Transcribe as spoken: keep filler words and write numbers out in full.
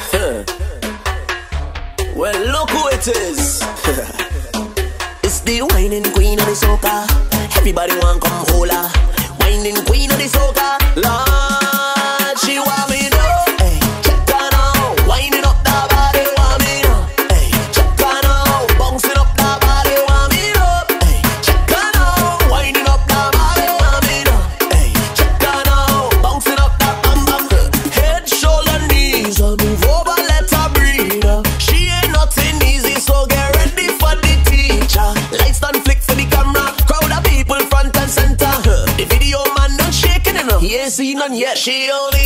Well, look who it is. It's the whining queen of the soca. Everybody want come hold her. Whining queen of the soca. Lord, she want me now. Hey, check her now. Whining up that body, want me now. Hey, check her now. Bouncing up that body, want me now. Hey, check her now. Whining up that body, want me now. Hey, check her now. Bouncing up that bam bam. Head, shoulder, knees. I'll move over, let her breathe. She ain't nothing easy, so get ready for the teacher. Lights done flick for the camera. Crowd of people front and center. The video man done shaking enough. He ain't seen none yet. She only